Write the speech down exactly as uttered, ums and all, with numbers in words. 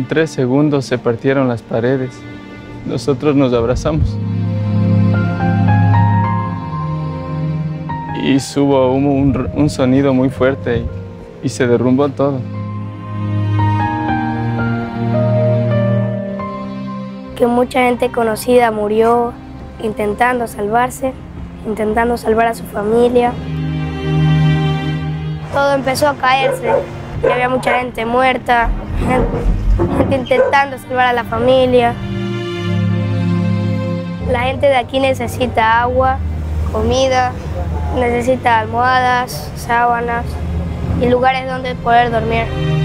tres segundos se partieron las paredes. Nosotros nos abrazamos. Y hubo un, un sonido muy fuerte y, y se derrumbó todo. Que mucha gente conocida murió intentando salvarse, intentando salvar a su familia. Todo empezó a caerse y había mucha gente muerta, gente, gente intentando salvar a la familia. La gente de aquí necesita agua, comida, necesita almohadas, sábanas y lugares donde poder dormir.